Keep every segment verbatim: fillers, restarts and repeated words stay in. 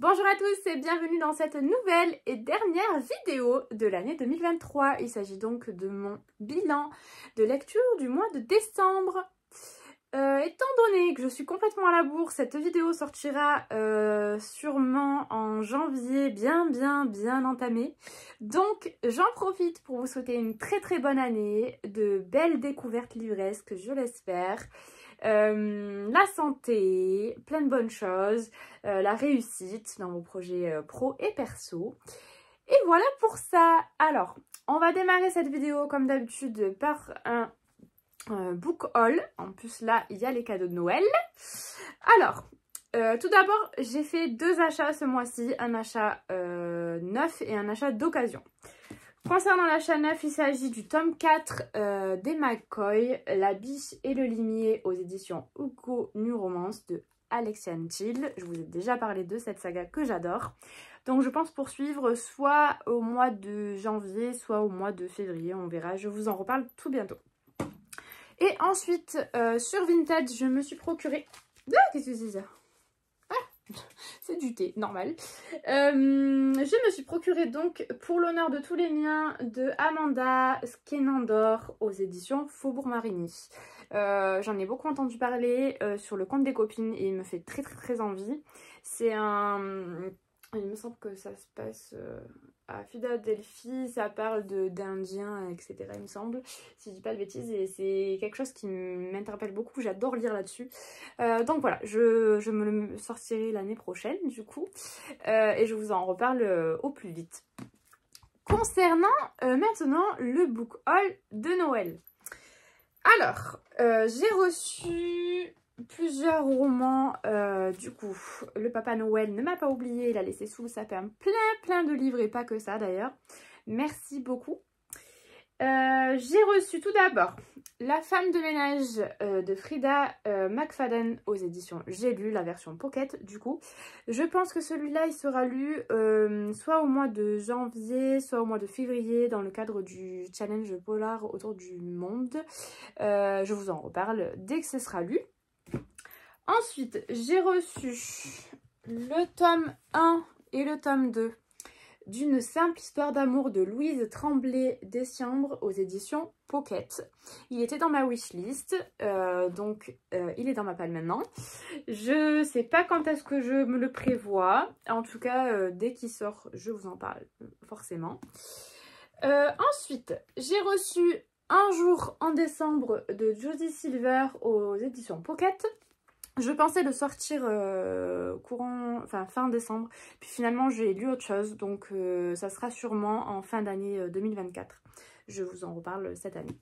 Bonjour à tous et bienvenue dans cette nouvelle et dernière vidéo de l'année deux mille vingt-trois. Il s'agit donc de mon bilan de lecture du mois de décembre. Euh, étant donné que je suis complètement à la bourre, cette vidéo sortira euh, sûrement en janvier bien bien bien entamée. Donc j'en profite pour vous souhaiter une très très bonne année, de belles découvertes livresques, je l'espère. Euh, la santé, plein de bonnes choses, euh, la réussite dans vos projets euh, pro et perso. Et voilà pour ça. Alors, on va démarrer cette vidéo comme d'habitude par un euh, book haul. En plus là, il y a les cadeaux de Noël. Alors, euh, tout d'abord, j'ai fait deux achats ce mois-ci, un achat euh, neuf et un achat d'occasion. Concernant l'achat neuf, il s'agit du tome quatre euh, des McCoy, La Biche et le Limier aux éditions Hugo New Romance de Alexiane Child. Je vous ai déjà parlé de cette saga que j'adore. Donc je pense poursuivre soit au mois de janvier, soit au mois de février, on verra. Je vous en reparle tout bientôt. Et ensuite, euh, sur Vinted, je me suis procuré... Ah, qu'est-ce que c'est ça? C'est du thé, normal. Euh, je me suis procuré donc, pour l'honneur de tous les miens, de Amanda Skenandor aux éditions Faubourg Marigny. Euh, J'en ai beaucoup entendu parler euh, sur le compte des copines et il me fait très très très envie. C'est un... Il me semble que ça se passe euh, à Philadelphie, ça parle d'Indiens, et cetera. Il me semble, si je dis pas de bêtises, et c'est quelque chose qui m'interpelle beaucoup, j'adore lire là-dessus. Euh, donc voilà, je, je me le sortirai l'année prochaine du coup, euh, et je vous en reparle euh, au plus vite. Concernant euh, maintenant le book haul de Noël. Alors, euh, j'ai reçu... plusieurs romans, euh, du coup, le Papa Noël ne m'a pas oublié, il a laissé sous le sapin plein plein de livres et pas que ça d'ailleurs. Merci beaucoup. Euh, j'ai reçu tout d'abord La femme de ménage euh, de Frida euh, McFadden aux éditions J'ai lu, la version pocket du coup. Je pense que celui-là il sera lu euh, soit au mois de janvier, soit au mois de février dans le cadre du challenge polar autour du monde. Euh, je vous en reparle dès que ce sera lu. Ensuite, j'ai reçu le tome un et le tome deux d'une simple histoire d'amour de Louise Tremblay Desciambre aux éditions Pocket. Il était dans ma wishlist, euh, donc euh, il est dans ma palle maintenant. Je sais pas quand est-ce que je me le prévois. En tout cas, euh, dès qu'il sort, je vous en parle forcément. Euh, ensuite, j'ai reçu Un jour en décembre de Jodie Silver aux éditions Pocket. Je pensais le sortir euh, courant, enfin fin décembre, puis finalement j'ai lu autre chose, donc euh, ça sera sûrement en fin d'année euh, deux mille vingt-quatre. Je vous en reparle cette année.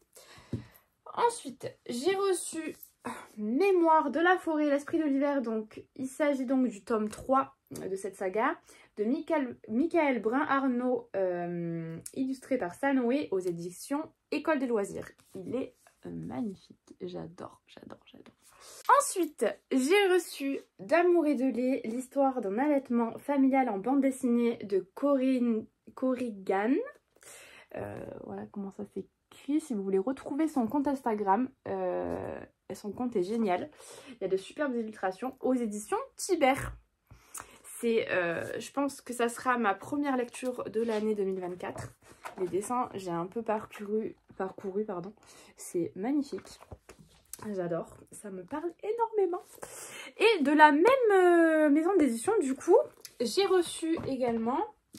Ensuite, j'ai reçu Mémoire de la forêt, l'esprit de l'hiver, donc il s'agit donc du tome trois de cette saga, de Michael, Michael Brun-Arnaud, euh, illustré par Sanoé aux éditions École des loisirs. Il est euh, magnifique, j'adore, j'adore, j'adore. Ensuite, j'ai reçu D'amour et de lait, l'histoire d'un allaitement familial en bande dessinée de Corinne Corrigan. Euh, voilà comment ça s'écrit. Si vous voulez retrouver son compte Instagram, euh, son compte est génial. Il y a de superbes illustrations aux éditions Tibère. C'est, euh, je pense que ça sera ma première lecture de l'année deux mille vingt-quatre. Les dessins, j'ai un peu parcouru, parcouru pardon. C'est magnifique. J'adore, ça me parle énormément. Et de la même euh, maison d'édition, du coup, j'ai reçu également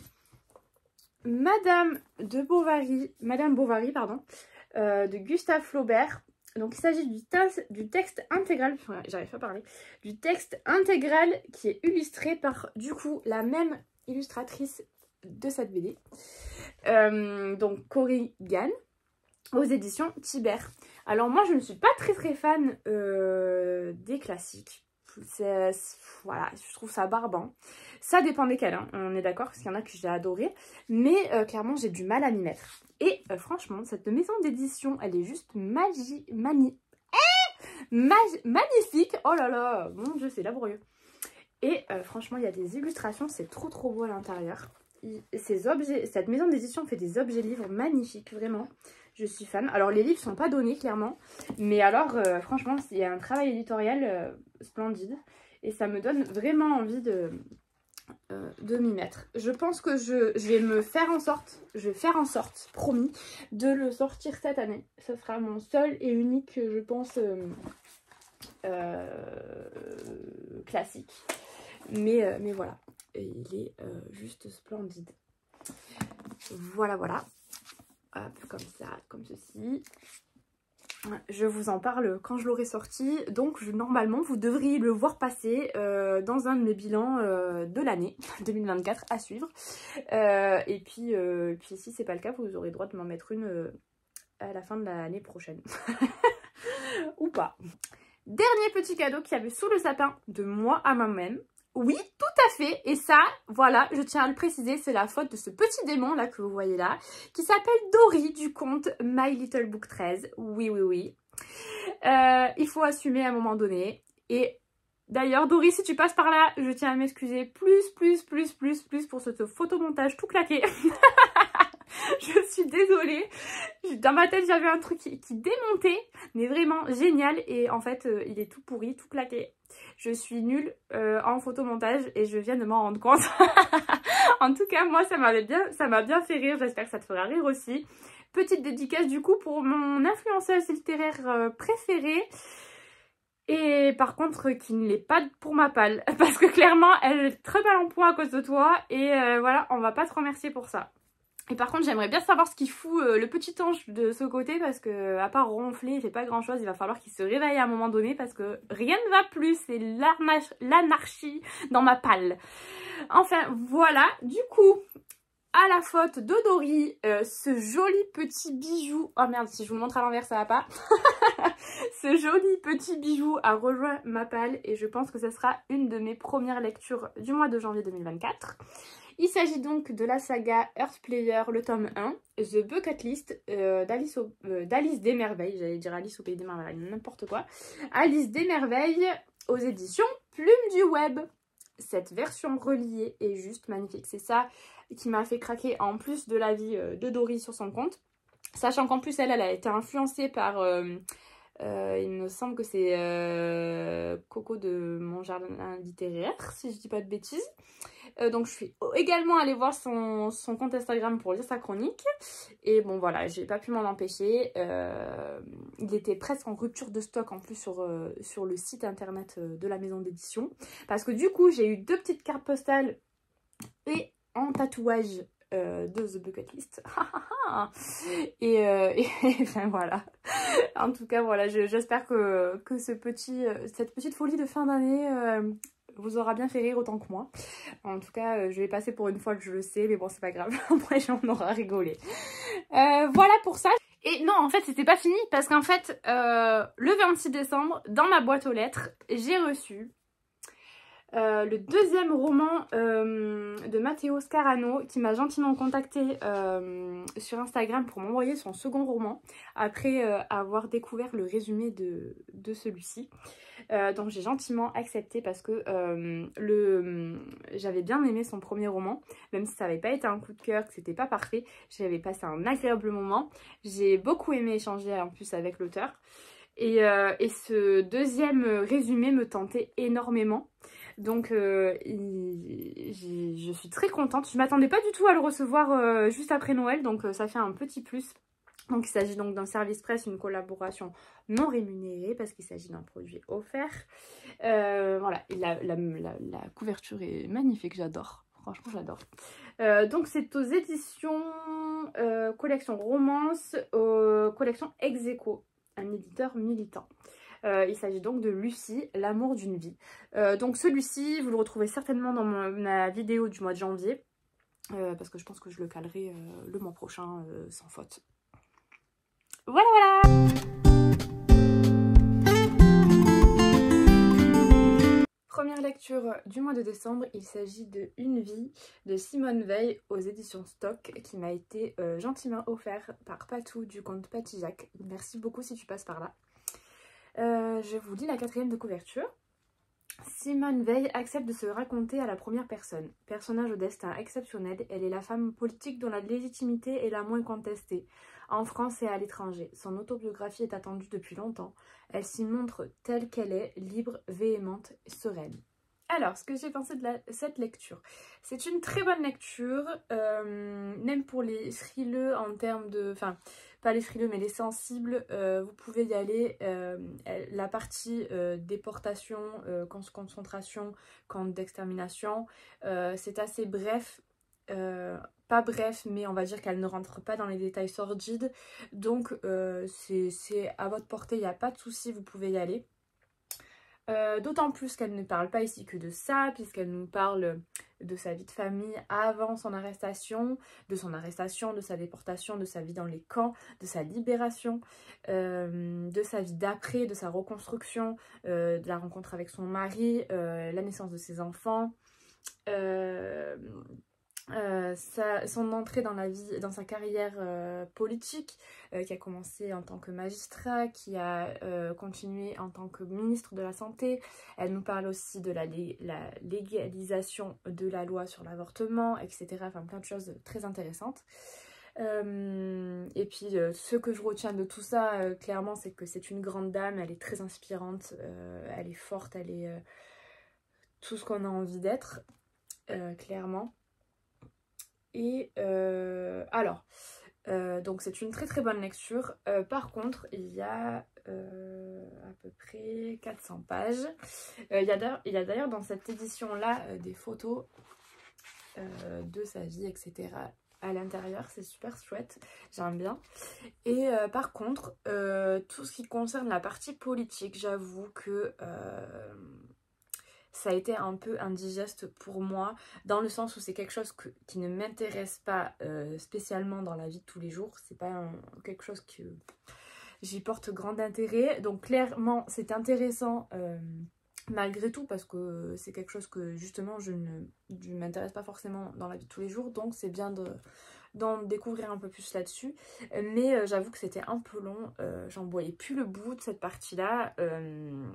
Madame de Bovary, Madame Bovary, pardon, euh, de Gustave Flaubert. Donc il s'agit du, du texte intégral, j'arrive pas à parler, du texte intégral qui est illustré par, du coup, la même illustratrice de cette B D. Euh, donc Corinne Gann, aux éditions Tibère. Alors moi je ne suis pas très très fan euh, des classiques. C'est, voilà, je trouve ça barbant. Ça dépend desquels, hein, on est d'accord, parce qu'il y en a que j'ai adoré. Mais euh, clairement j'ai du mal à m'y mettre. Et euh, franchement, cette maison d'édition, elle est juste magie, mani, eh Magi magnifique. Oh là là, mon dieu, c'est laborieux. Et euh, franchement, il y a des illustrations, c'est trop trop beau à l'intérieur. Ces objets, cette maison d'édition fait des objets livres magnifiques, vraiment. Je suis fan. Alors les livres sont pas donnés clairement, mais alors euh, franchement il y a un travail éditorial euh, splendide et ça me donne vraiment envie de euh, de m'y mettre. Je pense que je, je vais me faire en sorte, je vais faire en sorte, promis, de le sortir cette année. Ce sera mon seul et unique, je pense, euh, euh, classique. Mais, euh, mais voilà, il est euh, juste splendide. Voilà, voilà. Hop, comme ça, comme ceci. Je vous en parle quand je l'aurai sorti. Donc, je, normalement, vous devriez le voir passer euh, dans un de mes bilans euh, de l'année deux mille vingt-quatre à suivre. Euh, et puis, euh, puis, si c'est pas le cas, vous aurez le droit de m'en mettre une euh, à la fin de l'année prochaine. Ou pas. Dernier petit cadeau qu'il y avait sous le sapin de moi à moi-même. Oui, tout à fait. Et ça, voilà, je tiens à le préciser, c'est la faute de ce petit démon là que vous voyez là, qui s'appelle Dory du conte My Little Book treize. Oui, oui, oui. Euh, il faut assumer à un moment donné. Et d'ailleurs, Dory, si tu passes par là, je tiens à m'excuser plus, plus, plus, plus, plus pour ce photomontage tout claqué. Je suis désolée. Dans ma tête, j'avais un truc qui, qui démontait, mais vraiment génial. Et en fait, euh, il est tout pourri, tout claqué. Je suis nulle euh, en photomontage et je viens de m'en rendre compte. En tout cas, moi, ça m'avait bien, ça m'a bien fait rire. J'espère que ça te fera rire aussi. Petite dédicace du coup pour mon influenceuse littéraire euh, préférée. Et par contre, qui ne l'est pas pour ma palle. Parce que clairement, elle est très mal en point à cause de toi. Et euh, voilà, on va pas te remercier pour ça. Et par contre, j'aimerais bien savoir ce qu'il fout euh, le petit ange de ce côté, parce que à part ronfler, il fait pas grand chose. Il va falloir qu'il se réveille à un moment donné parce que rien ne va plus. C'est l'anarchie dans ma palle. Enfin, voilà. Du coup, à la faute de Dory, euh, ce joli petit bijou... Oh merde, si je vous le montre à l'envers, ça va pas. Ce joli petit bijou a rejoint ma palle et je pense que ce sera une de mes premières lectures du mois de janvier deux mille vingt-quatre. Il s'agit donc de la saga Earthplayer, le tome un, The Bucket List euh, d'Alice euh, des Merveilles, j'allais dire Alice au Pays des Merveilles, n'importe quoi. Alice des Merveilles aux éditions Plume du Web. Cette version reliée est juste magnifique. C'est ça qui m'a fait craquer en plus de l'avis euh, de Dory sur son compte. Sachant qu'en plus, elle, elle a été influencée par... Euh, Euh, il me semble que c'est euh, Coco de Mon Jardin Littéraire, si je dis pas de bêtises. Euh, donc je suis également allée voir son, son compte Instagram pour lire sa chronique. Et bon voilà, j'ai pas pu m'en empêcher. Euh, il était presque en rupture de stock en plus sur, euh, sur le site internet de la maison d'édition. Parce que du coup, j'ai eu deux petites cartes postales et en tatouage Euh, de The Bucket List. et, euh, et enfin voilà. En tout cas voilà, j'espère que, que ce petit, cette petite folie de fin d'année euh, vous aura bien fait rire autant que moi. En tout cas, euh, je vais passer pour une fois que je le sais, mais bon c'est pas grave, après j'en aura rigolé. Euh, voilà pour ça. Et non, en fait, c'était pas fini parce qu'en fait, euh, le vingt-six décembre, dans ma boîte aux lettres, j'ai reçu Euh, le deuxième roman euh, de Matteo Scarano qui m'a gentiment contacté euh, sur Instagram pour m'envoyer son second roman après euh, avoir découvert le résumé de, de celui-ci. Euh, donc j'ai gentiment accepté parce que euh, le j'avais bien aimé son premier roman, même si ça n'avait pas été un coup de cœur, que c'était pas parfait. J'avais passé un agréable moment. J'ai beaucoup aimé échanger en plus avec l'auteur. Et, euh, et ce deuxième résumé me tentait énormément. Donc euh, il, je suis très contente. Je ne m'attendais pas du tout à le recevoir euh, juste après Noël, donc euh, ça fait un petit plus. Donc il s'agit donc d'un service presse, une collaboration non rémunérée parce qu'il s'agit d'un produit offert. Euh, voilà, et la, la, la, la couverture est magnifique, j'adore. Franchement, j'adore. Euh, donc c'est aux éditions euh, collection romance, euh, collection Ex-Aequo, un éditeur militant. Euh, il s'agit donc de Lucie, l'amour d'une vie. Euh, donc celui-ci, vous le retrouvez certainement dans ma, ma vidéo du mois de janvier. Euh, parce que je pense que je le calerai euh, le mois prochain euh, sans faute. Voilà, voilà! Première lecture du mois de décembre, il s'agit de Une vie de Simone Veil aux éditions Stock qui m'a été euh, gentiment offert par Patou du compte Patijac. Merci beaucoup si tu passes par là. Euh, je vous lis la quatrième de couverture. Simone Veil accepte de se raconter à la première personne. Personnage au destin exceptionnel, elle est la femme politique dont la légitimité est la moins contestée, en France et à l'étranger. Son autobiographie est attendue depuis longtemps. Elle s'y montre telle qu'elle est, libre, véhémente, sereine. Alors, ce que j'ai pensé de la, cette lecture, c'est une très bonne lecture, euh, même pour les frileux en termes de... Enfin, pas les frileux, mais les sensibles, euh, vous pouvez y aller. Euh, la partie euh, déportation, euh, camps de concentration, camps d'extermination, euh, c'est assez bref. Euh, pas bref, mais on va dire qu'elle ne rentre pas dans les détails sordides. Donc, euh, c'est à votre portée, il n'y a pas de souci, vous pouvez y aller. Euh, D'autant plus qu'elle ne parle pas ici que de ça, puisqu'elle nous parle de sa vie de famille avant son arrestation, de son arrestation, de sa déportation, de sa vie dans les camps, de sa libération, euh, de sa vie d'après, de sa reconstruction, euh, de la rencontre avec son mari, euh, la naissance de ses enfants, euh, Euh, sa, son entrée dans la vie, dans sa carrière euh, politique, euh, qui a commencé en tant que magistrat, qui a euh, continué en tant que ministre de la Santé. Elle nous parle aussi de la, la légalisation de la loi sur l'avortement, et cetera. Enfin, plein de choses très intéressantes. Euh, et puis, euh, ce que je retiens de tout ça, euh, clairement, c'est que c'est une grande dame, elle est très inspirante, euh, elle est forte, elle est euh, tout ce qu'on a envie d'être, euh, clairement. Et euh, alors, euh, donc c'est une très très bonne lecture. Euh, par contre, il y a euh, à peu près quatre cents pages. Euh, il y a d'ailleurs dans cette édition-là euh, des photos euh, de sa vie, et cetera à l'intérieur. C'est super chouette, j'aime bien. Et euh, par contre, euh, tout ce qui concerne la partie politique, j'avoue que... Euh, ça a été un peu indigeste pour moi, dans le sens où c'est quelque chose que, qui ne m'intéresse pas euh, spécialement dans la vie de tous les jours. C'est pas un, quelque chose que j'y porte grand intérêt. Donc clairement, c'est intéressant euh, malgré tout, parce que c'est quelque chose que justement je ne je m'intéresse pas forcément dans la vie de tous les jours. Donc c'est bien de... d'en découvrir un peu plus là-dessus, mais euh, j'avoue que c'était un peu long, euh, j'en voyais plus le bout de cette partie-là. Euh...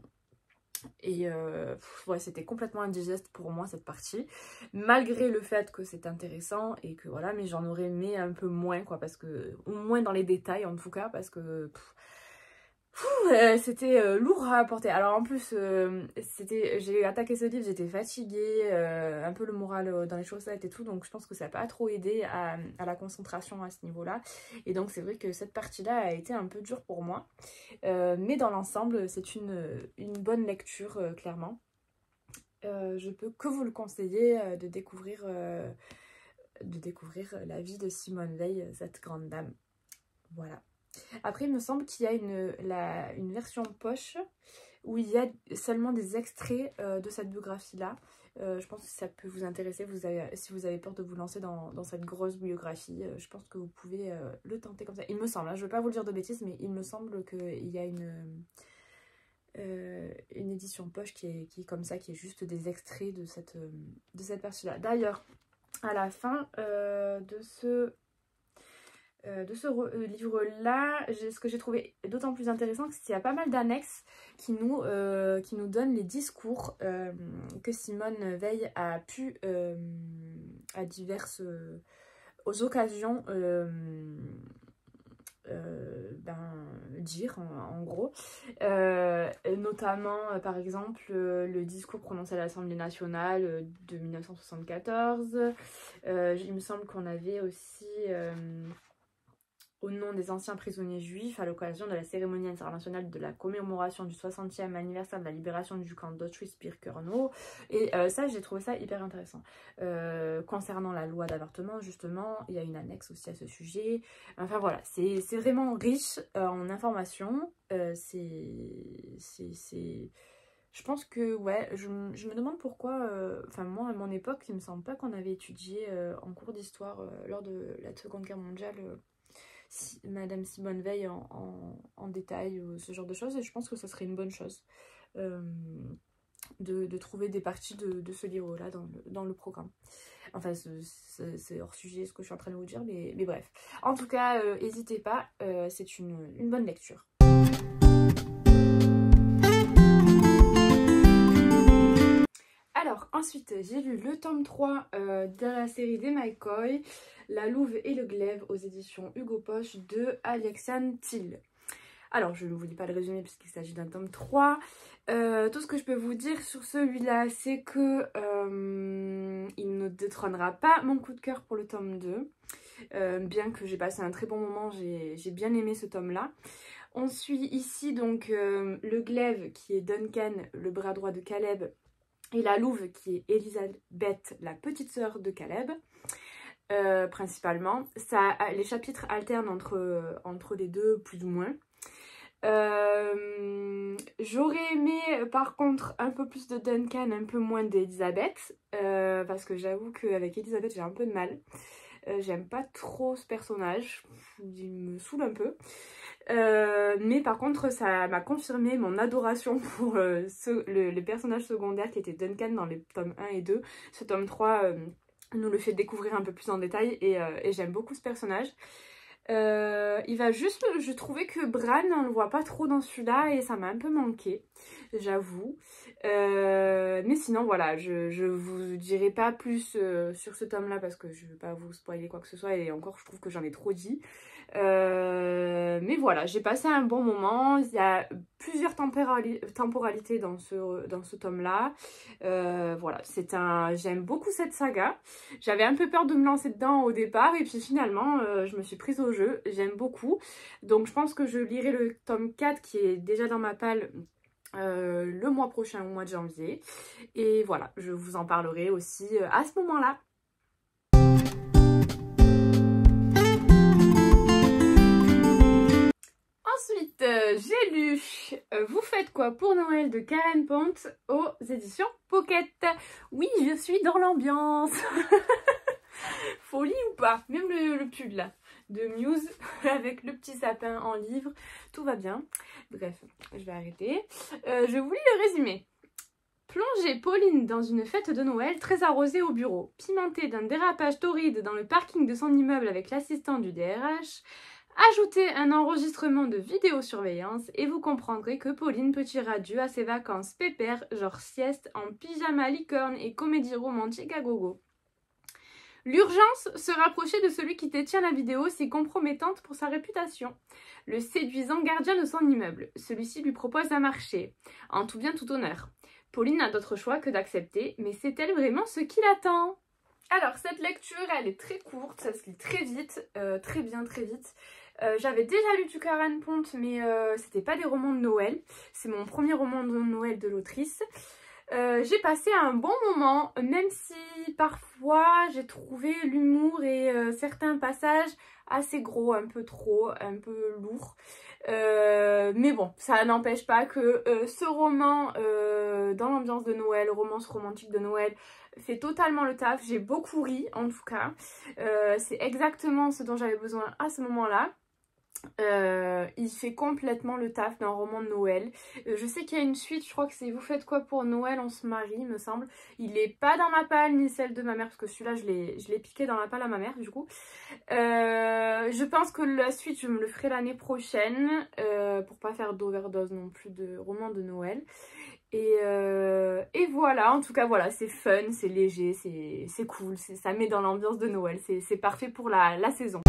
Et euh, ouais, c'était complètement indigeste pour moi cette partie, malgré le fait que c'est intéressant et que voilà, mais j'en aurais aimé un peu moins quoi, parce que, au moins dans les détails en tout cas, parce que pff, Euh, c'était euh, lourd à apporter. Alors en plus, euh, c'était, j'ai attaqué ce livre, j'étais fatiguée, euh, un peu le moral euh, dans les chaussettes et tout, donc je pense que ça n'a pas trop aidé à, à la concentration à ce niveau-là. Et donc c'est vrai que cette partie-là a été un peu dure pour moi. Euh, mais dans l'ensemble, c'est une, une bonne lecture, euh, clairement. Euh, je peux que vous le conseiller euh, de découvrir, euh, de découvrir la vie de Simone Veil, cette grande dame. Voilà. Après, il me semble qu'il y a une, la, une version poche où il y a seulement des extraits euh, de cette biographie-là. Euh, je pense que ça peut vous intéresser. Vous avez, si vous avez peur de vous lancer dans, dans cette grosse biographie, euh, je pense que vous pouvez euh, le tenter comme ça. Il me semble, hein, je ne veux pas vous le dire de bêtises, mais il me semble qu'il y a une, euh, une édition poche qui est, qui est comme ça, qui est juste des extraits de cette, de cette partie-là. D'ailleurs, à la fin euh, de ce... Euh, de ce euh, livre-là, ce que j'ai trouvé d'autant plus intéressant, c'est qu'il y a pas mal d'annexes qui, nous, euh, qui nous donnent les discours euh, que Simone Veil a pu, euh, à diverses euh, aux occasions, euh, euh, ben, dire en, en gros. Euh, notamment, euh, par exemple, euh, le discours prononcé à l'Assemblée nationale euh, de mille neuf cent soixante-quatorze. Euh, il me semble qu'on avait aussi... Euh, au nom des anciens prisonniers juifs, à l'occasion de la cérémonie internationale de la commémoration du soixantième anniversaire de la libération du camp d'Auschwitz-Birkenau. Et euh, ça, j'ai trouvé ça hyper intéressant. Euh, concernant la loi d'avortement, justement, il y a une annexe aussi à ce sujet. Enfin voilà, c'est vraiment riche euh, en informations. Euh, c'est... Je pense que, ouais, je, je me demande pourquoi, euh, enfin moi à mon époque, il me semble pas qu'on avait étudié euh, en cours d'histoire euh, lors de la Seconde Guerre mondiale euh, si, Madame Simone Veil en, en, en détail ou ce genre de choses, et je pense que ça serait une bonne chose euh, de, de trouver des parties de, de ce livre-là dans le, dans le programme. Enfin, c'est hors sujet ce que je suis en train de vous dire, mais, mais bref. En tout cas, n'hésitez euh, pas, euh, c'est une, une bonne lecture. Alors, ensuite, j'ai lu le tome trois euh, de la série des McCoy, La Louve et le Glaive aux éditions Hugo Poche de Alexiane Thiel. Alors, je ne vous lis pas le résumé puisqu'il s'agit d'un tome trois. Euh, tout ce que je peux vous dire sur celui-là, c'est que euh, il ne détrônera pas mon coup de cœur pour le tome deux. Euh, bien que j'ai passé un très bon moment, j'ai bien aimé ce tome-là. On suit ici donc euh, le glaive qui est Duncan, le bras droit de Caleb, et la louve qui est Elisabeth, la petite sœur de Caleb. Euh, principalement. Ça, les chapitres alternent entre, entre les deux, plus ou moins. Euh, J'aurais aimé par contre un peu plus de Duncan, un peu moins d'Elisabeth, euh, parce que j'avoue qu'avec Elisabeth j'ai un peu de mal. Euh, J'aime pas trop ce personnage, il me saoule un peu. Euh, mais par contre ça m'a confirmé mon adoration pour euh, ce, le, les personnages secondaires qui étaient Duncan dans les tomes un et deux. Ce tome trois euh, nous le fait découvrir un peu plus en détail et, euh, et j'aime beaucoup ce personnage. Euh, il va juste, je trouvais que Bran, on le voit pas trop dans celui-là et ça m'a un peu manqué, j'avoue. Euh, mais sinon voilà, je, je vous dirai pas plus euh, sur ce tome-là parce que je veux pas vous spoiler quoi que ce soit et encore je trouve que j'en ai trop dit. Euh, mais voilà, j'ai passé un bon moment. Il y a plusieurs temporali temporalités dans ce, dans ce tome-là. Euh, voilà, c'est un, j'aime beaucoup cette saga. J'avais un peu peur de me lancer dedans au départ et puis finalement, euh, je me suis prise au jeu. J'aime beaucoup. Donc je pense que je lirai le tome quatre qui est déjà dans ma palle euh, le mois prochain, au mois de janvier. Et voilà, je vous en parlerai aussi euh, à ce moment-là. Ensuite, euh, j'ai lu euh, Vous faites quoi pour Noël de Karen Pont aux éditions Pocket. Oui, je suis dans l'ambiance. Folie ou pas? Même le, le pull là de Muse avec le petit sapin en livre, tout va bien. Bref, je vais arrêter. Euh, je vous lis le résumé. Plonger Pauline dans une fête de Noël très arrosée au bureau, pimentée d'un dérapage torride dans le parking de son immeuble avec l'assistant du D R H. Ajoutez un enregistrement de vidéosurveillance et vous comprendrez que Pauline peut dire adieu à ses vacances pépères, genre sieste en pyjama licorne et comédie romantique à gogo. L'urgence, se rapprocher de celui qui détient la vidéo si compromettante pour sa réputation. Le séduisant gardien de son immeuble. Celui-ci lui propose un marché. En tout bien, tout honneur. Pauline n'a d'autre choix que d'accepter, mais c'est-elle vraiment ce qui l'attend? Alors, cette lecture, elle est très courte, ça se lit très vite, euh, très bien, très vite. Euh, J'avais déjà lu du Karen Pont, mais euh, c'était pas des romans de Noël. C'est mon premier roman de Noël de l'autrice. Euh, j'ai passé un bon moment, même si parfois j'ai trouvé l'humour et euh, certains passages assez gros, un peu trop, un peu lourds. Euh, mais bon, ça n'empêche pas que euh, ce roman, euh, dans l'ambiance de Noël, romance romantique de Noël, fait totalement le taf. J'ai beaucoup ri en tout cas. Euh, c'est exactement ce dont j'avais besoin à ce moment-là. Euh, il fait complètement le taf d'un roman de Noël. Euh, je sais qu'il y a une suite, je crois que c'est Vous faites quoi pour Noël, on se marie, me semble. Il n'est pas dans ma palle ni celle de ma mère, parce que celui-là, je l'ai piqué dans la palle à ma mère, du coup. Euh, je pense que la suite, je me le ferai l'année prochaine, euh, pour pas faire d'overdose non plus de romans de Noël. Et, euh, et voilà, en tout cas, voilà, c'est fun, c'est léger, c'est cool, ça met dans l'ambiance de Noël. C'est parfait pour la, la saison.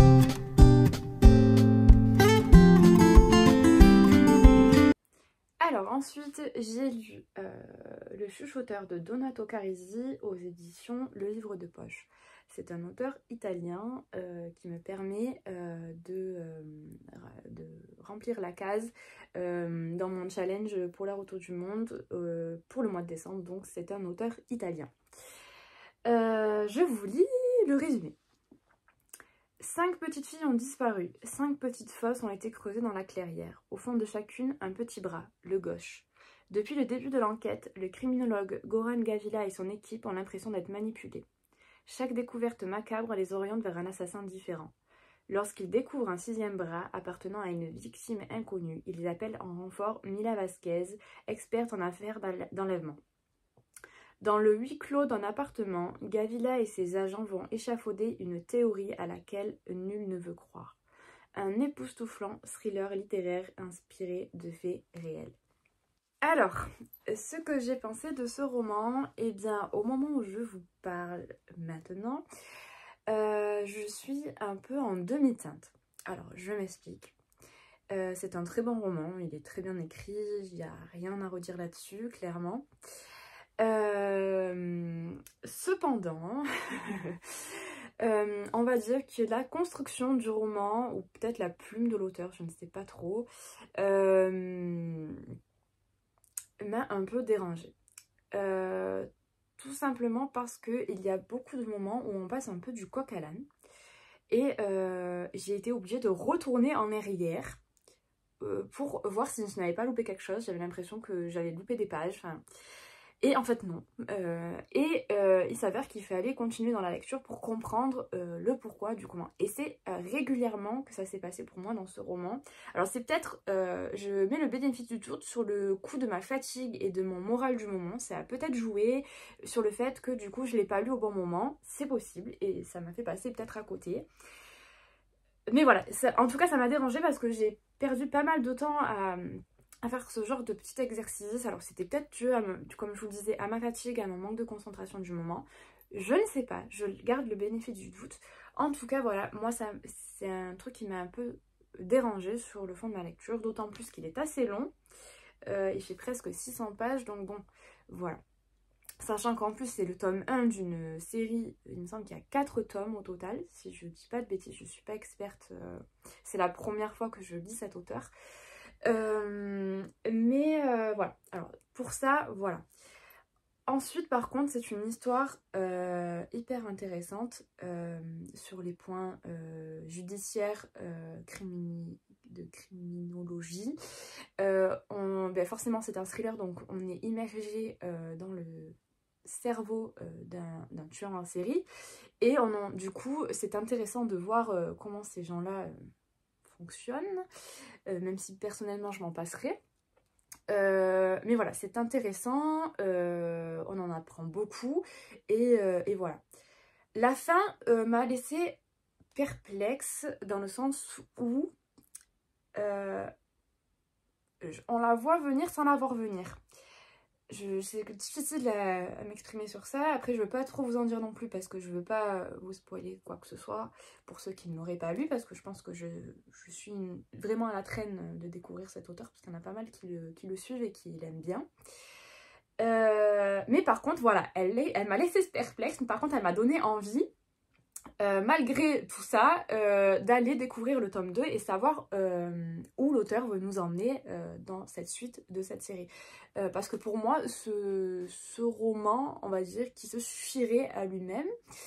Alors ensuite j'ai lu euh, Le chuchoteur de Donato Carisi aux éditions Le Livre de Poche. C'est un auteur italien euh, qui me permet euh, de, euh, de remplir la case euh, dans mon challenge pour la retour du monde euh, pour le mois de décembre. Donc c'est un auteur italien. Euh, je vous lis le résumé. Cinq petites filles ont disparu. Cinq petites fosses ont été creusées dans la clairière. Au fond de chacune, un petit bras, le gauche. Depuis le début de l'enquête, le criminologue Goran Gavila et son équipe ont l'impression d'être manipulés. Chaque découverte macabre les oriente vers un assassin différent. Lorsqu'ils découvrent un sixième bras appartenant à une victime inconnue, ils appellent en renfort Mila Vasquez, experte en affaires d'enlèvement. Dans le huis clos d'un appartement, Gavila et ses agents vont échafauder une théorie à laquelle nul ne veut croire. Un époustouflant thriller littéraire inspiré de faits réels. Alors, ce que j'ai pensé de ce roman, eh bien, au moment où je vous parle maintenant, euh, je suis un peu en demi-teinte. Alors, je m'explique. Euh, c'est un très bon roman, il est très bien écrit, il n'y a rien à redire là-dessus, clairement. Euh, cependant, euh, on va dire que la construction du roman, ou peut-être la plume de l'auteur, je ne sais pas trop, euh, m'a un peu dérangée. Euh, tout simplement parce qu'il y a beaucoup de moments où on passe un peu du coq à l'âne. Et euh, j'ai été obligée de retourner en arrière euh, pour voir si je n'avais pas loupé quelque chose. J'avais l'impression que j'avais loupé des pages. Enfin, et en fait non. Euh, et euh, il s'avère qu'il fallait continuer dans la lecture pour comprendre euh, le pourquoi du comment. Et c'est euh, régulièrement que ça s'est passé pour moi dans ce roman. Alors c'est peut-être, euh, je mets le bénéfice du doute sur le coup de ma fatigue et de mon moral du moment. Ça a peut-être joué sur le fait que du coup je ne l'ai pas lu au bon moment. C'est possible et ça m'a fait passer peut-être à côté. Mais voilà, ça, en tout cas ça m'a dérangée parce que j'ai perdu pas mal de temps à... à faire ce genre de petit exercice. Alors c'était peut-être dû, à, comme je vous le disais, à ma fatigue, à mon manque de concentration du moment. Je ne sais pas, je garde le bénéfice du doute. En tout cas, voilà, moi c'est un truc qui m'a un peu dérangée sur le fond de ma lecture, d'autant plus qu'il est assez long. Euh, il fait presque six cents pages, donc bon, voilà. Sachant qu'en plus c'est le tome un d'une série, il me semble qu'il y a quatre tomes au total, si je dis pas de bêtises, je suis pas experte, euh, c'est la première fois que je lis cet auteur. Euh, mais euh, voilà, alors pour ça, voilà. Ensuite par contre c'est une histoire euh, hyper intéressante euh, sur les points euh, judiciaires, euh, crimini de criminologie. Euh, on, ben forcément c'est un thriller, donc on est immergé euh, dans le cerveau euh, d'un tueur en série. Et on en, du coup c'est intéressant de voir euh, comment ces gens-là euh, fonctionnent. Euh, même si personnellement je m'en passerai. Euh, mais voilà, c'est intéressant, euh, on en apprend beaucoup, et, euh, et voilà. La fin euh, m'a laissée perplexe dans le sens où euh, on la voit venir sans la voir venir. C'est difficile à, à m'exprimer sur ça. Après, je veux pas trop vous en dire non plus parce que je veux pas vous spoiler quoi que ce soit pour ceux qui ne l'auraient pas lu, parce que je pense que je, je suis une, vraiment à la traîne de découvrir cet auteur, parce qu'il y en a pas mal qui le, qui le suivent et qui l'aiment bien. Euh, mais par contre, voilà, elle, elle m'a laissé perplexe, mais par contre, elle m'a donné envie, Euh, malgré tout ça, euh, d'aller découvrir le tome deux et savoir euh, où l'auteur veut nous emmener euh, dans cette suite de cette série. Euh, parce que pour moi, ce, ce roman, on va dire, qui se suffirait à lui-même.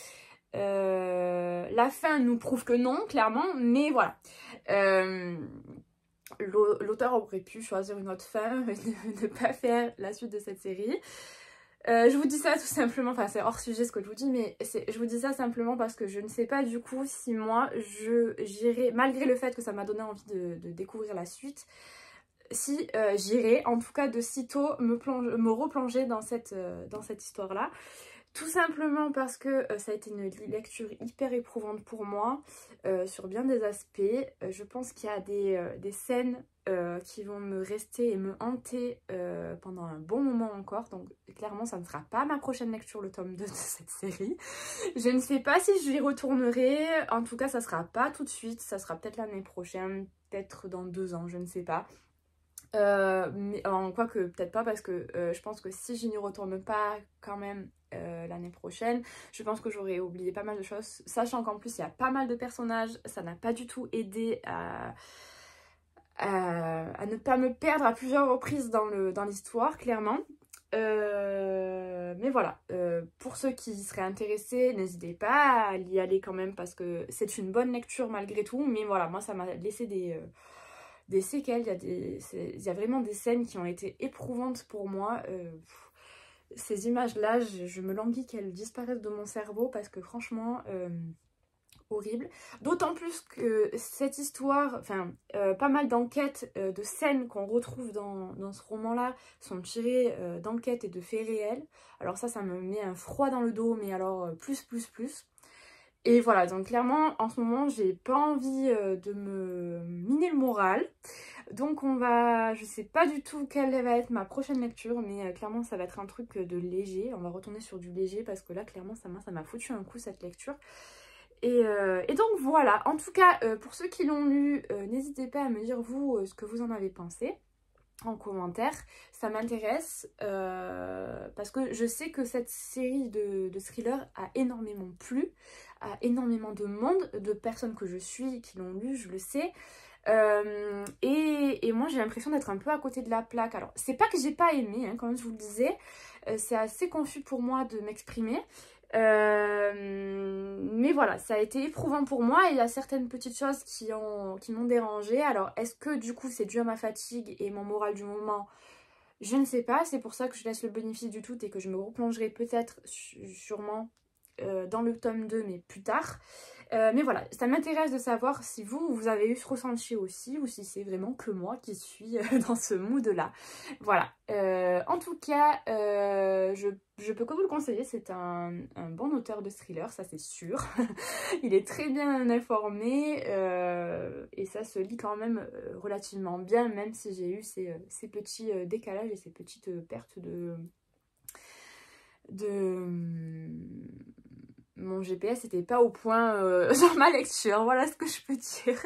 Euh, la fin nous prouve que non, clairement, mais voilà. Euh, l'auteur aurait pu choisir une autre fin et ne pas faire la suite de cette série. Euh, je vous dis ça tout simplement, enfin c'est hors sujet ce que je vous dis, mais je vous dis ça simplement parce que je ne sais pas du coup si moi j'irai, malgré le fait que ça m'a donné envie de, de découvrir la suite, si euh, j'irai en tout cas de sitôt me, plonge, me replonger dans cette, euh, dans cette histoire-là. Tout simplement parce que euh, ça a été une lecture hyper éprouvante pour moi, euh, sur bien des aspects. Euh, je pense qu'il y a des, euh, des scènes euh, qui vont me rester et me hanter euh, pendant un bon moment encore. Donc clairement, ça ne sera pas ma prochaine lecture, le tome deux de cette série. Je ne sais pas si j'y retournerai. En tout cas, ça ne sera pas tout de suite. Ça sera peut-être l'année prochaine, peut-être dans deux ans, je ne sais pas. Euh, mais en quoi que peut-être pas, parce que euh, je pense que si je n'y retourne pas quand même euh, l'année prochaine, je pense que j'aurais oublié pas mal de choses, sachant qu'en plus il y a pas mal de personnages, ça n'a pas du tout aidé à, à, à ne pas me perdre à plusieurs reprises dans le, dans l'histoire, clairement. Euh, mais voilà, euh, pour ceux qui seraient intéressés, n'hésitez pas à y aller quand même, parce que c'est une bonne lecture malgré tout. Mais voilà, moi ça m'a laissé des... Euh, des séquelles, il y, a des, il y a vraiment des scènes qui ont été éprouvantes pour moi. Euh, ces images-là, je, je me languis qu'elles disparaissent de mon cerveau parce que franchement, euh, horrible. D'autant plus que cette histoire, enfin, euh, pas mal d'enquêtes, euh, de scènes qu'on retrouve dans, dans ce roman-là sont tirées euh, d'enquêtes et de faits réels. Alors ça, ça me met un froid dans le dos, mais alors plus, plus, plus. Et voilà, donc clairement, en ce moment, j'ai pas envie euh, de me miner le moral. Donc on va... Je sais pas du tout quelle va être ma prochaine lecture, mais euh, clairement, ça va être un truc de léger. On va retourner sur du léger parce que là, clairement, ça m'a ça m'a foutu un coup, cette lecture. Et, euh, et donc voilà, en tout cas, euh, pour ceux qui l'ont lu, euh, n'hésitez pas à me dire vous euh, ce que vous en avez pensé en commentaire. Ça m'intéresse euh, parce que je sais que cette série de, de thrillers a énormément plu à énormément de monde, de personnes que je suis qui l'ont lu, je le sais. Euh, et, et moi j'ai l'impression d'être un peu à côté de la plaque. Alors c'est pas que j'ai pas aimé, hein, comme je vous le disais, euh, c'est assez confus pour moi de m'exprimer. Euh, mais voilà, ça a été éprouvant pour moi et il y a certaines petites choses qui ont, qui m'ont dérangée. Alors est-ce que du coup c'est dû à ma fatigue et mon moral du moment? Je ne sais pas, c'est pour ça que je laisse le bénéfice du doute et que je me replongerai peut-être sûrement euh, dans le tome deux mais plus tard. Euh, mais voilà, ça m'intéresse de savoir si vous, vous avez eu ce ressenti aussi ou si c'est vraiment que moi qui suis dans ce mood-là. Voilà. Euh, en tout cas, euh, je, je peux que vous le conseiller, c'est un, un bon auteur de thriller, ça c'est sûr. Il est très bien informé euh, et ça se lit quand même relativement bien, même si j'ai eu ces, ces petits décalages et ces petites pertes de... de mon G P S n'était pas au point euh, sur ma lecture, voilà ce que je peux dire.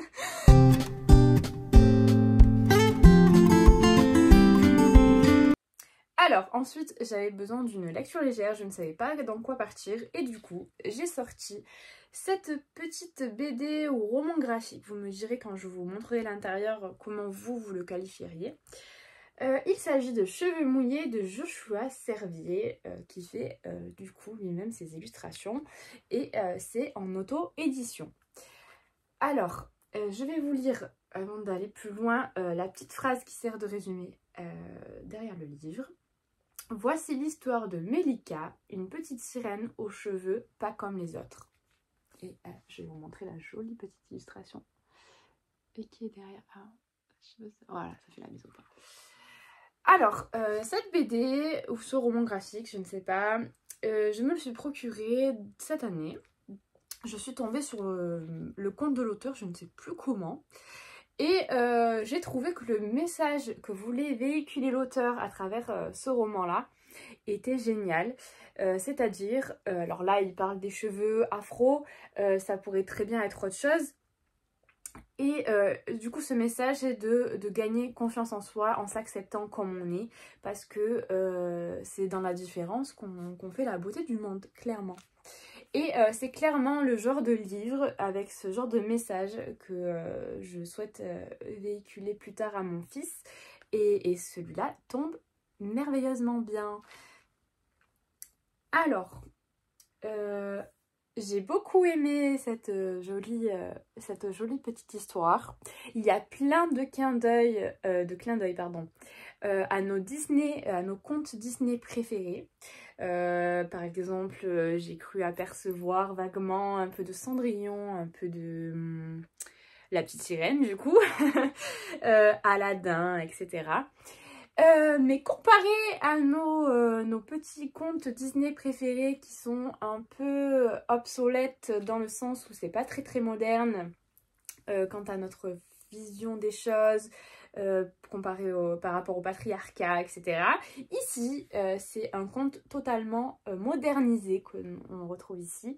Alors ensuite j'avais besoin d'une lecture légère, je ne savais pas dans quoi partir et du coup j'ai sorti cette petite B D ou roman graphique. Vous me direz quand je vous montrerai l'intérieur comment vous, vous le qualifieriez. Euh, il s'agit de Cheveux mouillés de Joshua Servier euh, qui fait euh, du coup lui-même ses illustrations et euh, c'est en auto-édition. Alors, euh, je vais vous lire, avant d'aller plus loin, euh, la petite phrase qui sert de résumé euh, derrière le livre. Voici l'histoire de Melika, une petite sirène aux cheveux pas comme les autres. Et euh, je vais vous montrer la jolie petite illustration. Et qui est derrière? Ah, voilà, ça fait la mise au point. Alors, euh, cette B D, ou ce roman graphique, je ne sais pas, euh, je me le suis procuré cette année. Je suis tombée sur euh, le compte de l'auteur, je ne sais plus comment. Et euh, j'ai trouvé que le message que voulait véhiculer l'auteur à travers euh, ce roman-là était génial. Euh, C'est-à-dire, euh, alors là, il parle des cheveux afro, euh, ça pourrait très bien être autre chose. Et euh, du coup ce message est de, de gagner confiance en soi en s'acceptant comme on est parce que euh, c'est dans la différence qu'on qu'on fait la beauté du monde, clairement. Et euh, c'est clairement le genre de livre avec ce genre de message que euh, je souhaite euh, véhiculer plus tard à mon fils et, et celui-là tombe merveilleusement bien. Alors... Euh, j'ai beaucoup aimé cette jolie, euh, cette jolie petite histoire. Il y a plein de clins d'œil, euh, de clins d'œil pardon, euh, à nos Disney, à nos contes Disney préférés. Euh, par exemple, euh, j'ai cru apercevoir vaguement un peu de Cendrillon, un peu de hum, La Petite Sirène du coup, euh, Aladdin, et cetera. Euh, mais comparé à nos, euh, nos petits contes Disney préférés qui sont un peu obsolètes dans le sens où c'est pas très très moderne euh, quant à notre vision des choses, euh, comparé au, par rapport au patriarcat, et cetera. Ici, euh, c'est un conte totalement euh, modernisé qu'on retrouve ici.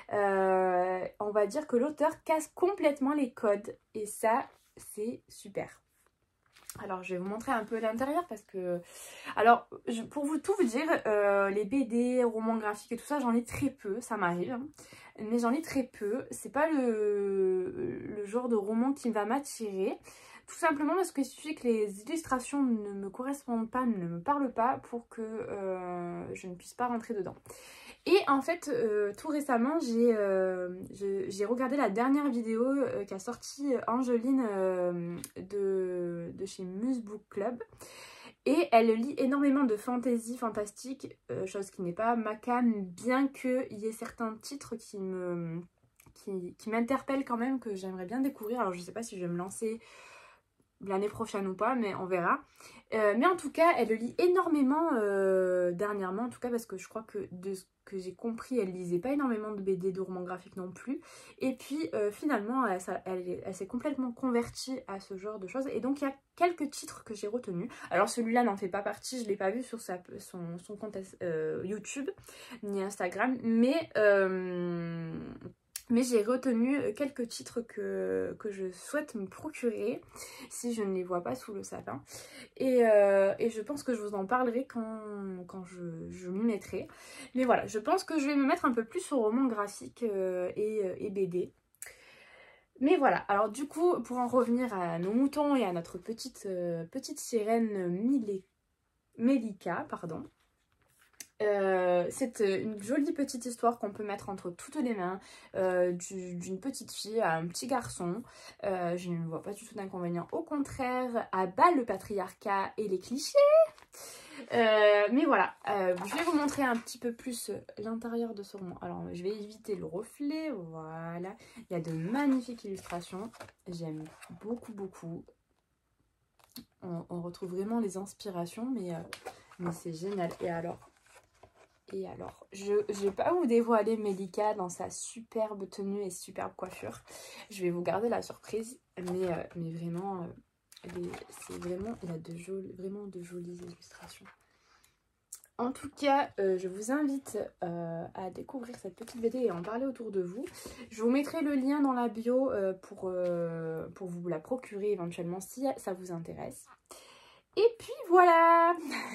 Euh, on va dire que l'auteur casse complètement les codes et ça, c'est super. Alors je vais vous montrer un peu l'intérieur parce que... Alors je, pour vous tout vous dire, euh, les B D, romans graphiques et tout ça, j'en ai très peu, ça m'arrive. Hein, mais j'en ai très peu, c'est pas le, le genre de roman qui va m'attirer. Tout simplement parce qu'il suffit que les illustrations ne me correspondent pas, ne me parlent pas pour que euh, je ne puisse pas rentrer dedans. Et en fait, euh, tout récemment, j'ai euh, regardé la dernière vidéo euh, qu'a sorti Angeline euh, de, de chez Muse Book Club. Et elle lit énormément de fantasy fantastique, euh, chose qui n'est pas ma came, bien qu'il y ait certains titres qui me qui, qui m'interpellent quand même, que j'aimerais bien découvrir. Alors je ne sais pas si je vais me lancer l'année prochaine ou pas, mais on verra. Euh, mais en tout cas, elle lit énormément euh, dernièrement, en tout cas parce que je crois que de ce que j'ai compris, elle lisait pas énormément de B D, de romans graphiques non plus. Et puis euh, finalement, elle, elle, elle s'est complètement convertie à ce genre de choses. Et donc il y a quelques titres que j'ai retenus. Alors celui-là n'en fait pas partie, je l'ai pas vu sur sa, son, son compte euh, YouTube ni Instagram, mais... Euh, Mais j'ai retenu quelques titres que, que je souhaite me procurer si je ne les vois pas sous le sapin. Et, euh, et je pense que je vous en parlerai quand, quand je, je m'y mettrai. Mais voilà, je pense que je vais me mettre un peu plus au roman graphique euh, et, et B D. Mais voilà, alors du coup, pour en revenir à nos moutons et à notre petite, euh, petite sirène Milé... Mélika, pardon. Euh, c'est une jolie petite histoire qu'on peut mettre entre toutes les mains euh, d'une petite fille à un petit garçon. Euh, je ne vois pas du tout d'inconvénient. Au contraire, à bas le patriarcat et les clichés. Euh, mais voilà, euh, je vais vous montrer un petit peu plus l'intérieur de ce roman. Alors, je vais éviter le reflet. Voilà, il y a de magnifiques illustrations. J'aime beaucoup, beaucoup. On, on retrouve vraiment les inspirations, mais, euh, mais c'est génial. Et alors... Et alors, je ne vais pas vous dévoiler Mélika dans sa superbe tenue et superbe coiffure. Je vais vous garder la surprise, mais, euh, mais vraiment, euh, c'est vraiment, il a de jolies, vraiment de jolies illustrations. En tout cas, euh, je vous invite euh, à découvrir cette petite B D et en parler autour de vous. Je vous mettrai le lien dans la bio euh, pour, euh, pour vous la procurer éventuellement si ça vous intéresse. Et puis voilà.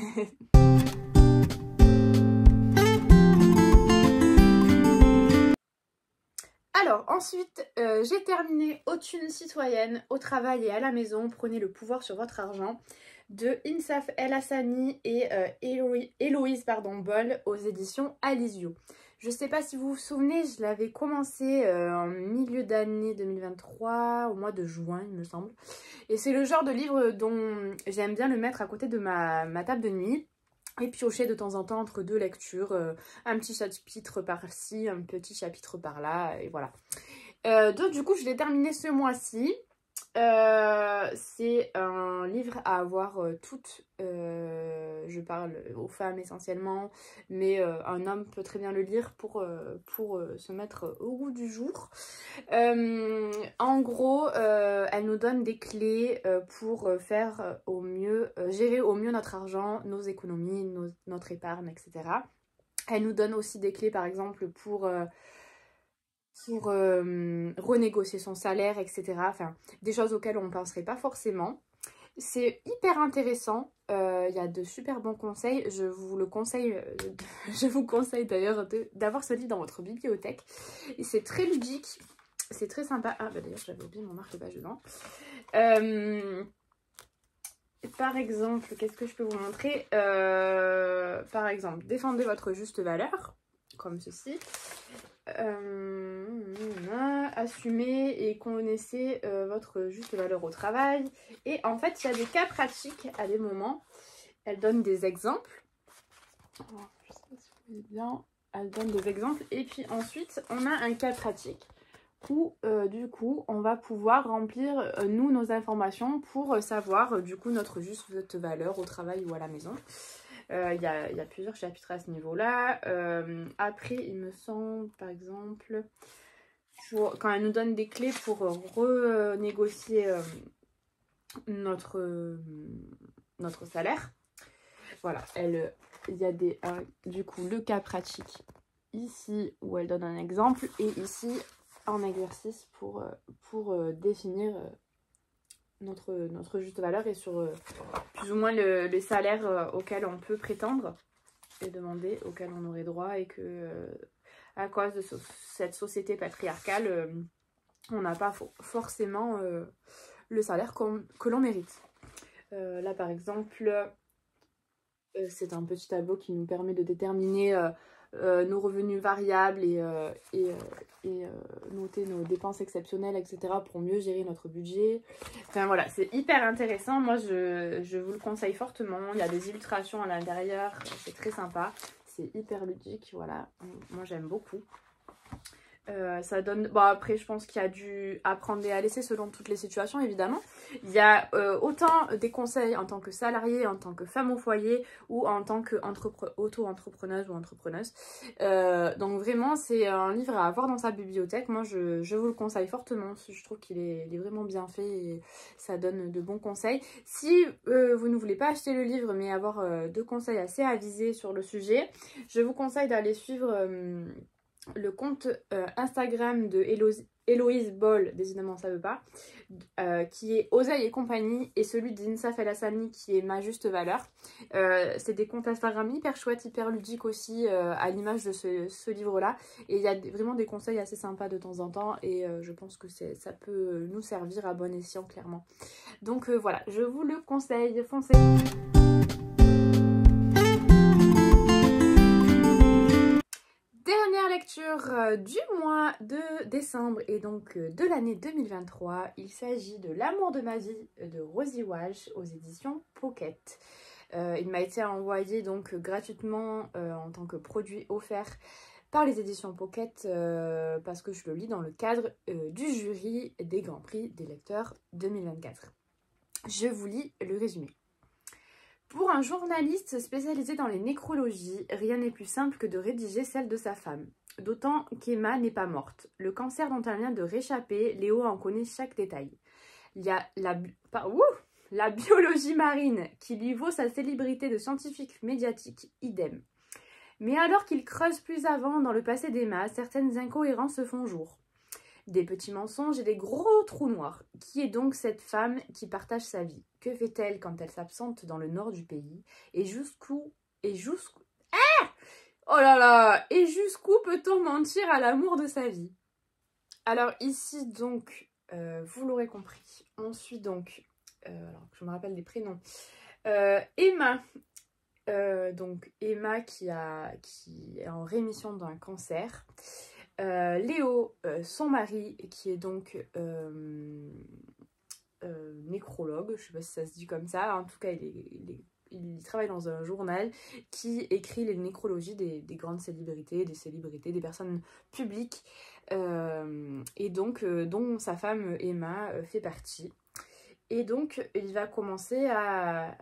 Alors ensuite, euh, j'ai terminé Aux thunes citoyennes, au travail et à la maison, prenez le pouvoir sur votre argent de Insaf El Hassani et euh, Héloïse, Héloïse pardon, Boll aux éditions Alizio. Je ne sais pas si vous vous souvenez, je l'avais commencé euh, en milieu d'année deux mille vingt-trois, au mois de juin il me semble. Et c'est le genre de livre dont j'aime bien le mettre à côté de ma, ma table de nuit. Et piocher de temps en temps entre deux lectures, euh, un petit chapitre par-ci, un petit chapitre par-là, et voilà. Euh, donc du coup, je l'ai terminé ce mois-ci. Euh, c'est un livre à avoir euh, toutes, euh, je parle aux femmes essentiellement, mais euh, un homme peut très bien le lire pour, euh, pour euh, se mettre au goût du jour. Euh, en gros, euh, elle nous donne des clés euh, pour faire au mieux, euh, gérer au mieux notre argent, nos économies, nos, notre épargne, et cetera. Elle nous donne aussi des clés par exemple pour... Euh, pour euh, renégocier son salaire, et cetera. Enfin, des choses auxquelles on ne penserait pas forcément. C'est hyper intéressant. Il euh, y a de super bons conseils. Je vous le conseille, euh, je vous conseille d'ailleurs d'avoir ce livre dans votre bibliothèque. Et c'est très ludique. C'est très sympa. Ah, bah d'ailleurs, j'avais oublié mon marque-page dedans. Euh, par exemple, qu'est-ce que je peux vous montrer euh, Par exemple, défendez votre juste valeur, comme ceci. Euh, assumez et connaissez euh, votre juste valeur au travail. Et en fait, il y a des cas pratiques à des moments. Elle donne des exemples. Oh, je sais pas si vous voyez bien. Elle donne des exemples. Et puis ensuite, on a un cas pratique où euh, du coup, on va pouvoir remplir euh, nous nos informations pour euh, savoir euh, du coup notre juste valeur au travail ou à la maison. Il euh, y, a, y a plusieurs chapitres à ce niveau-là. Euh, après, il me semble, par exemple, pour, quand elle nous donne des clés pour renégocier euh, notre, euh, notre salaire. Voilà, elle, il y a des, euh, du coup le cas pratique ici où elle donne un exemple et ici un exercice pour, euh, pour euh, définir euh, notre, notre juste valeur et sur euh, plus ou moins le, les salaires euh, auxquels on peut prétendre et demander, auxquels on aurait droit et que euh, à cause de so cette société patriarcale, euh, on n'a pas forcément euh, le salaire que l'on mérite. Euh, là par exemple, euh, c'est un petit tableau qui nous permet de déterminer euh, euh, nos revenus variables et, euh, et, euh, et euh, noter nos dépenses exceptionnelles, et cetera pour mieux gérer notre budget. Enfin voilà, c'est hyper intéressant. Moi, je, je vous le conseille fortement. Il y a des illustrations à l'intérieur, c'est très sympa. C'est hyper ludique, voilà. Moi, j'aime beaucoup. Euh, ça donne... Bon, après, je pense qu'il y a du à prendre et à laisser selon toutes les situations, évidemment. Il y a euh, autant des conseils en tant que salarié, en tant que femme au foyer ou en tant qu'auto-entrepreneuse ou entrepreneuse. Euh, donc, vraiment, c'est un livre à avoir dans sa bibliothèque. Moi, je, je vous le conseille fortement. Je trouve qu'il est, il est vraiment bien fait et ça donne de bons conseils. Si euh, vous ne voulez pas acheter le livre, mais avoir euh, deux conseils assez avisés sur le sujet, je vous conseille d'aller suivre... Euh, le compte euh, Instagram de Héloïse, Héloïse Boll, décidément ça veut pas, euh, qui est Oseille et compagnie, et celui d'Insaf El Hassani qui est Ma Juste Valeur. Euh, c'est des comptes Instagram hyper chouettes, hyper ludiques aussi, euh, à l'image de ce, ce livre-là. Et il y a vraiment des conseils assez sympas de temps en temps, et euh, je pense que ça peut nous servir à bon escient, clairement. Donc euh, voilà, je vous le conseille, foncez! Dernière lecture euh, du mois de décembre et donc euh, de l'année deux mille vingt-trois. Il s'agit de L'amour de ma vie de Rosie Walsh aux éditions Pocket. Euh, il m'a été envoyé donc gratuitement euh, en tant que produit offert par les éditions Pocket euh, parce que je le lis dans le cadre euh, du jury des Grands Prix des lecteurs deux mille vingt-quatre. Je vous lis le résumé. Pour un journaliste spécialisé dans les nécrologies, rien n'est plus simple que de rédiger celle de sa femme. D'autant qu'Emma n'est pas morte. Le cancer dont elle vient de réchapper, Léo en connaît chaque détail. Il y a la, pas, ouh, la biologie marine qui lui vaut sa célébrité de scientifique médiatique, idem. Mais alors qu'il creuse plus avant dans le passé d'Emma, certaines incohérences se font jour. Des petits mensonges et des gros trous noirs. Qui est donc cette femme qui partage sa vie? Que fait-elle quand elle s'absente dans le nord du pays? Et jusqu'où... Et jusqu'où... Ah! Oh là là! Et jusqu'où peut-on mentir à l'amour de sa vie? Alors ici donc, euh, vous l'aurez compris, on suit donc... Euh, alors je me rappelle des prénoms. Euh, Emma. Euh, donc Emma qui, a, qui est en rémission d'un cancer. Euh, Léo, euh, son mari, qui est donc euh, euh, nécrologue, je sais pas si ça se dit comme ça, en tout cas il, est, il, est, il travaille dans un journal qui écrit les nécrologies des, des grandes célébrités, des célébrités, des personnes publiques, euh, et donc euh, dont sa femme Emma euh, fait partie. Et donc il va commencer à,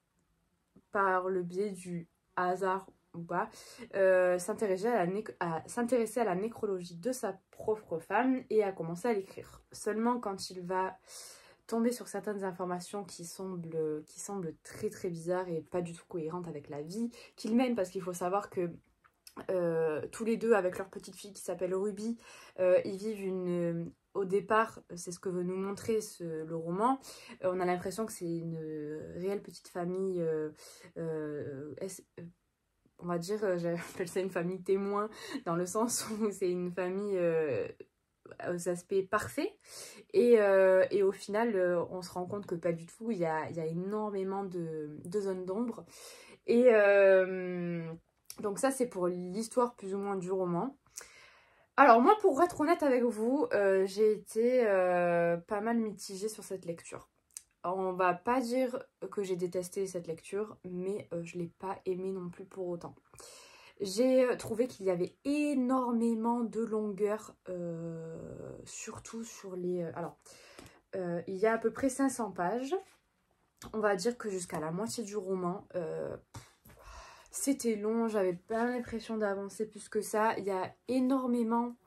par le biais du hasard ou pas, euh, s'intéresser à, à, à la nécrologie de sa propre femme et à commencer à l'écrire. Seulement quand il va tomber sur certaines informations qui semblent, qui semblent très très bizarres et pas du tout cohérentes avec la vie qu'il mène, parce qu'il faut savoir que euh, tous les deux avec leur petite fille qui s'appelle Ruby, euh, ils vivent une... Au départ, c'est ce que veut nous montrer ce, le roman. Euh, on a l'impression que c'est une réelle petite famille... Euh, euh, on va dire, euh, j'appelle ça une famille témoin, dans le sens où c'est une famille euh, aux aspects parfaits. Et, euh, et au final, euh, on se rend compte que pas du tout, il y a, il y a énormément de, de zones d'ombre. Et euh, donc ça, c'est pour l'histoire plus ou moins du roman. Alors moi, pour être honnête avec vous, euh, j'ai été euh, pas mal mitigée sur cette lecture. On va pas dire que j'ai détesté cette lecture, mais euh, je l'ai pas aimée non plus pour autant. J'ai trouvé qu'il y avait énormément de longueur, euh, surtout sur les... Alors, euh, il y a à peu près cinq cents pages. On va dire que jusqu'à la moitié du roman, euh, c'était long, j'avais pas l'impression d'avancer plus que ça. Il y a énormément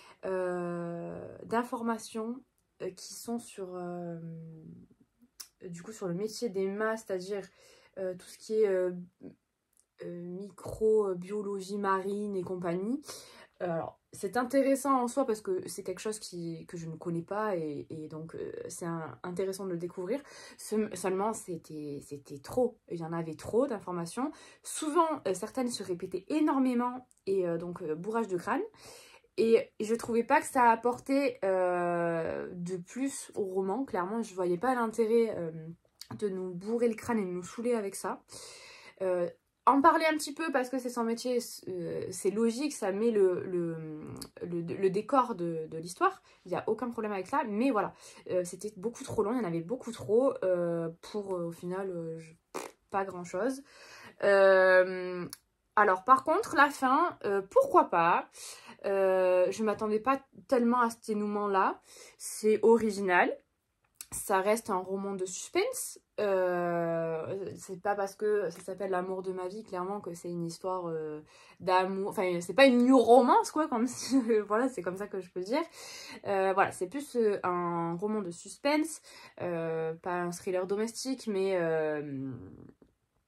euh, d'informations euh, qui sont sur... Euh, du coup sur le métier d'Emma, c'est-à-dire euh, tout ce qui est euh, euh, microbiologie marine et compagnie. Euh, alors c'est intéressant en soi parce que c'est quelque chose qui, que je ne connais pas et, et donc euh, c'est intéressant de le découvrir. Ce, seulement c'était c'était trop, il y en avait trop d'informations. Souvent euh, certaines se répétaient énormément et euh, donc euh, bourrage de crâne. Et je trouvais pas que ça apportait euh, de plus au roman. Clairement, je voyais pas l'intérêt euh, de nous bourrer le crâne et de nous saouler avec ça. Euh, en parler un petit peu parce que c'est son métier, euh, c'est logique, ça met le, le, le, le décor de, de l'histoire. Il n'y a aucun problème avec ça. Mais voilà, euh, c'était beaucoup trop long, il y en avait beaucoup trop euh, pour euh, au final euh, je, pas grand chose. Euh, alors par contre, la fin, euh, pourquoi pas? Euh, je ne m'attendais pas tellement à ce dénouement-là. C'est original. Ça reste un roman de suspense. Euh, c'est pas parce que ça s'appelle L'amour de ma vie, clairement, que c'est une histoire euh, d'amour. Enfin, c'est pas une new romance, quoi. Comme si, voilà, c'est comme ça que je peux dire. Euh, voilà, c'est plus euh, un roman de suspense. Euh, pas un thriller domestique, mais... Euh,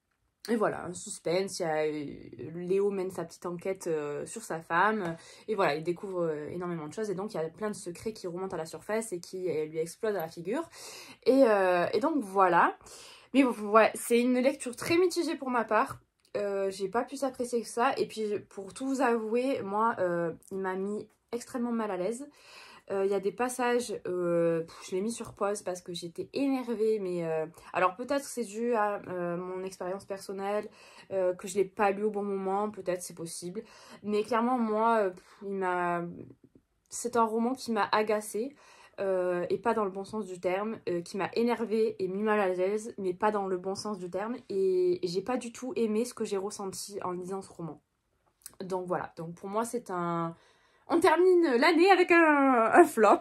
Et voilà, un suspense, il y a, Léo mène sa petite enquête euh, sur sa femme, et voilà, il découvre euh, énormément de choses, et donc il y a plein de secrets qui remontent à la surface et qui euh, lui explosent à la figure. Et, euh, et donc voilà, mais ouais, c'est une lecture très mitigée pour ma part, euh, j'ai pas pu apprécier que ça, et puis pour tout vous avouer, moi, euh, il m'a mis extrêmement mal à l'aise. Il euh, y a des passages, euh, je l'ai mis sur pause parce que j'étais énervée, mais euh, alors peut-être c'est dû à euh, mon expérience personnelle, euh, que je l'ai pas lu au bon moment, peut-être c'est possible, mais clairement moi, euh, il m'a, c'est un roman qui m'a agacée, euh, et pas dans le bon sens du terme, euh, qui m'a énervée et mis mal à l'aise, mais pas dans le bon sens du terme, et, et j'ai pas du tout aimé ce que j'ai ressenti en lisant ce roman. Donc voilà, donc pour moi c'est un... On termine l'année avec un, un flop.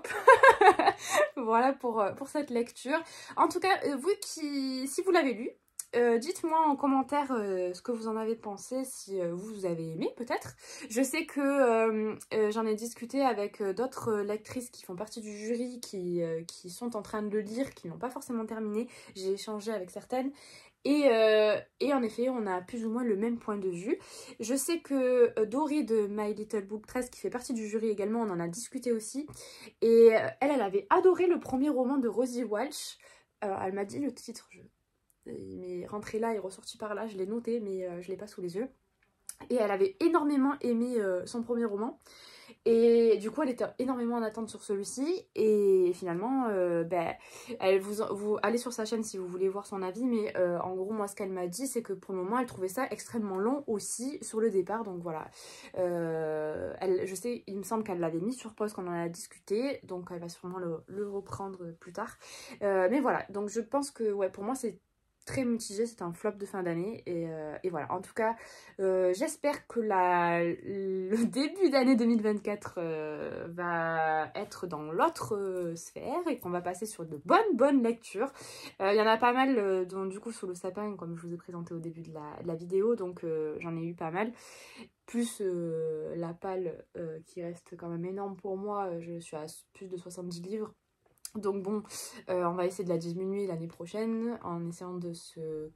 Voilà pour, pour cette lecture. En tout cas, vous qui, si vous l'avez lu, euh, dites-moi en commentaire euh, ce que vous en avez pensé, si euh, vous, vous avez aimé peut-être. Je sais que euh, euh, j'en ai discuté avec euh, d'autres lectrices qui font partie du jury, qui, euh, qui sont en train de le lire, qui n'ont pas forcément terminé. J'ai échangé avec certaines. Et, euh, et en effet, on a plus ou moins le même point de vue. Je sais que euh, Dory de My Little Book treize, qui fait partie du jury également, on en a discuté aussi. Et euh, elle, elle avait adoré le premier roman de Rosie Walsh. Euh, elle m'a dit le titre, je... il m'est rentré là et ressorti par là, je l'ai noté, mais euh, je ne l'ai pas sous les yeux. Et elle avait énormément aimé euh, son premier roman. Et du coup, elle était énormément en attente sur celui-ci. Et finalement, euh, ben, elle vous, vous allez sur sa chaîne si vous voulez voir son avis. Mais euh, en gros, moi, ce qu'elle m'a dit, c'est que pour le moment, elle trouvait ça extrêmement long aussi sur le départ. Donc voilà. Euh, elle, je sais, il me semble qu'elle l'avait mis sur pause quand on en a discuté. Donc elle va sûrement le, le reprendre plus tard. Euh, mais voilà. Donc je pense que, ouais, pour moi, c'est très mitigé, c'est un flop de fin d'année, et, euh, et voilà. En tout cas, euh, j'espère que la, le début d'année deux mille vingt-quatre euh, va être dans l'autre euh, sphère, et qu'on va passer sur de bonnes bonnes lectures. Il euh, y en a pas mal, euh, dont, du coup, sous le sapin, comme je vous ai présenté au début de la, de la vidéo, donc euh, j'en ai eu pas mal. Plus euh, la palle euh, qui reste quand même énorme pour moi, je suis à plus de soixante-dix livres. Donc bon, euh, on va essayer de la diminuer l'année prochaine en essayant de se,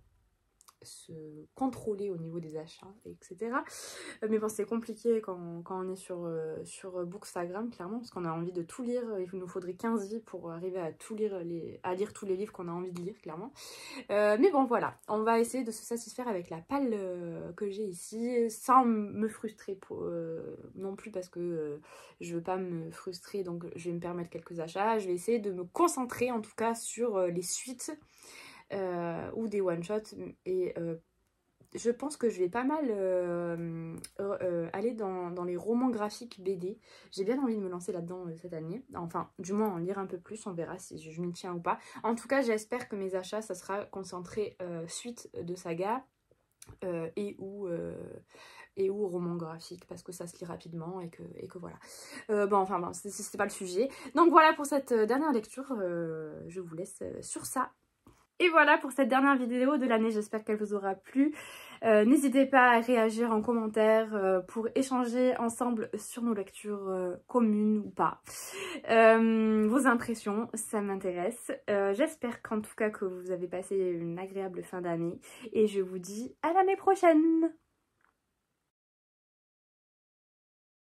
se contrôler au niveau des achats, et cetera. Euh, mais bon, c'est compliqué quand, quand on est sur, euh, sur Bookstagram, clairement, parce qu'on a envie de tout lire. Il nous faudrait quinze vies pour arriver à, tout lire, les, à lire tous les livres qu'on a envie de lire, clairement. Euh, mais bon, voilà, on va essayer de se satisfaire avec la palle euh, que j'ai ici, sans me frustrer pour, euh, non plus, parce que euh, je veux pas me frustrer, donc je vais me permettre quelques achats. Je vais essayer de me concentrer en tout cas sur euh, les suites euh, ou des one-shots, et euh, je pense que je vais pas mal euh, euh, aller dans, dans les romans graphiques B D. J'ai bien envie de me lancer là-dedans euh, cette année. Enfin, du moins en lire un peu plus, on verra si je, je m'y tiens ou pas. En tout cas, j'espère que mes achats, ça sera concentré euh, suite de saga euh, et ou... Euh, et ou roman graphique, parce que ça se lit rapidement, et que, et que voilà. Euh, bon, enfin, bon, c'est pas le sujet. Donc voilà pour cette dernière lecture, euh, je vous laisse sur ça. Et voilà pour cette dernière vidéo de l'année, j'espère qu'elle vous aura plu. Euh, N'hésitez pas à réagir en commentaire euh, pour échanger ensemble sur nos lectures euh, communes ou pas. Euh, vos impressions, ça m'intéresse. Euh, j'espère qu'en tout cas que vous avez passé une agréable fin d'année, et je vous dis à l'année prochaine.